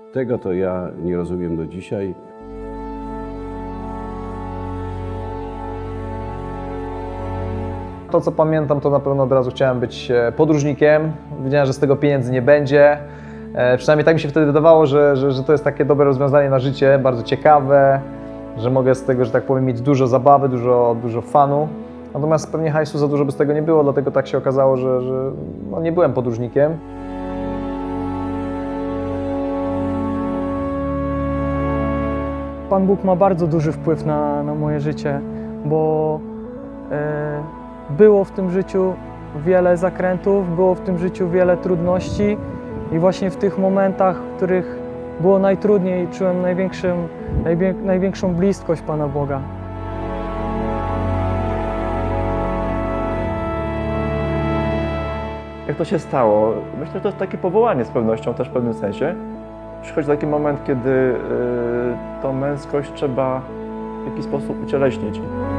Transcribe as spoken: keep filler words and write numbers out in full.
Tego to ja nie rozumiem do dzisiaj. To, co pamiętam, to na pewno od razu chciałem być podróżnikiem. Wiedziałem, że z tego pieniędzy nie będzie. Przynajmniej tak mi się wtedy wydawało, że, że, że to jest takie dobre rozwiązanie na życie, bardzo ciekawe, że mogę z tego, że tak powiem, mieć dużo zabawy, dużo, dużo fanu. Natomiast pewnie hajsu za dużo by z tego nie było, dlatego tak się okazało, że, że no nie byłem podróżnikiem. Pan Bóg ma bardzo duży wpływ na, na moje życie, bo e, było w tym życiu wiele zakrętów, było w tym życiu wiele trudności i właśnie w tych momentach, w których było najtrudniej, czułem największym, najwię, największą bliskość Pana Boga. Jak to się stało? Myślę, że to jest takie powołanie z pewnością też w pewnym sensie. Przychodzi taki moment, kiedy yy, tą męskość trzeba w jakiś sposób ucieleśnić.